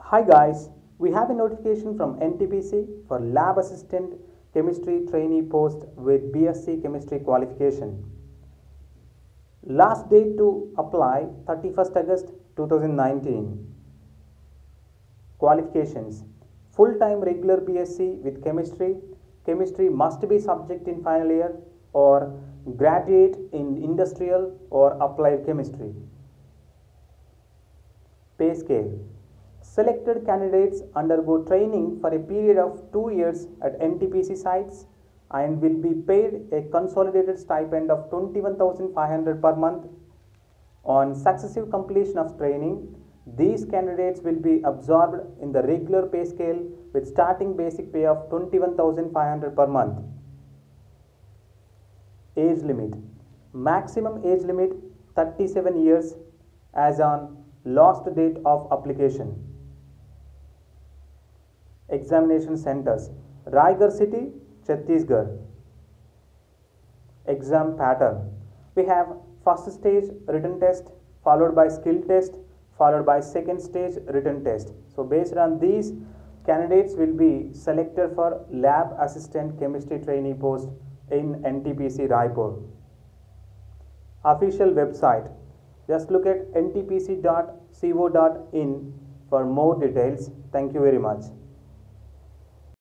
Hi guys, we have a notification from NTPC for lab assistant chemistry trainee post with B.Sc chemistry qualification. Last date to apply 31st August 2019. Qualifications: full-time regular B.Sc with chemistry. Chemistry must be subject in final year or graduate in industrial or applied chemistry. Pay scale: selected candidates undergo training for a period of 2 years at NTPC sites and will be paid a consolidated stipend of 21,500 per month. On successive completion of training, these candidates will be absorbed in the regular pay scale with starting basic pay of 21,500 per month. Age limit: maximum age limit 37 years as on last date of application. Examination centers: Raigarh city, Chhattisgarh. Exam pattern: we have first stage written test followed by skill test followed by second stage written test. So based on these, candidates will be selected for lab assistant chemistry trainee post in NTPC Raipur. Official website: just look at ntpc.co.in for more details. Thank you very much.